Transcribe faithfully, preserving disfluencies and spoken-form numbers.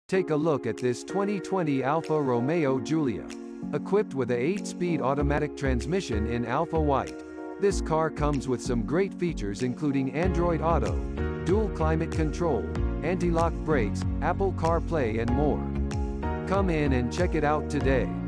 Take a look at this twenty twenty Alfa Romeo Giulia. Equipped with a eight-speed automatic transmission in Alpha White. This car comes with some great features including Android Auto, dual climate control, anti-lock brakes, Apple CarPlay and more. Come in and check it out today.